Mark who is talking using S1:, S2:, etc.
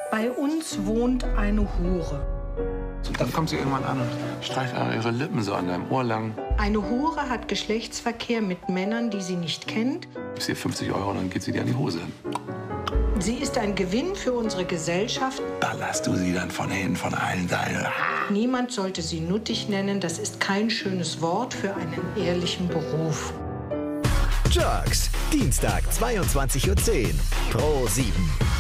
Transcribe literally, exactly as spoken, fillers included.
S1: Bei uns wohnt eine Hure.
S2: Und dann kommt sie irgendwann an und streicht ihre Lippen so an deinem Ohr lang.
S1: Eine Hure hat Geschlechtsverkehr mit Männern, die sie nicht kennt.
S2: Gibst ihr fünfzig Euro und dann geht sie dir an die Hose.
S1: Sie ist ein Gewinn für unsere Gesellschaft.
S2: Ballerst du sie dann von hinten, von allen Seiten.
S1: Niemand sollte sie nuttig nennen. Das ist kein schönes Wort für einen ehrlichen Beruf.
S3: Jerks, Dienstag, zweiundzwanzig Uhr zehn, Pro sieben.